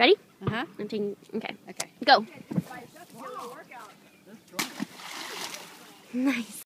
Ready? Uh-huh. I'm taking, okay. Okay. Go. Nice.